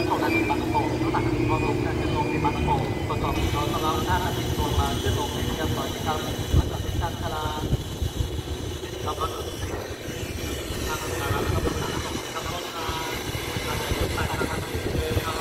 ของนาทีบางโป่งตั้งแต่นาทีพอลงการขึ้นลงในบางโป่งประกอบกับสำหรับท่านาทีลงมาขึ้นลงในเรียบร้อยนะครับแล้วจะเป็นการชะลาแล้วก็ทางสารพัดต้องหาทางรถมาทางรถไฟทางทางเลยครับ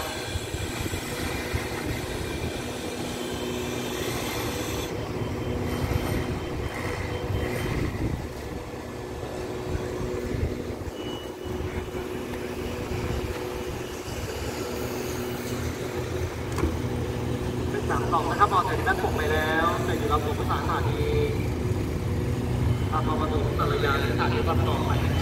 3 กล่องนะครับออกจากที่ด้านปกไปแล้วจะอยู่ลำโพงภาษาสถานีพอมาถึงสารยาสถานีบางกอกไป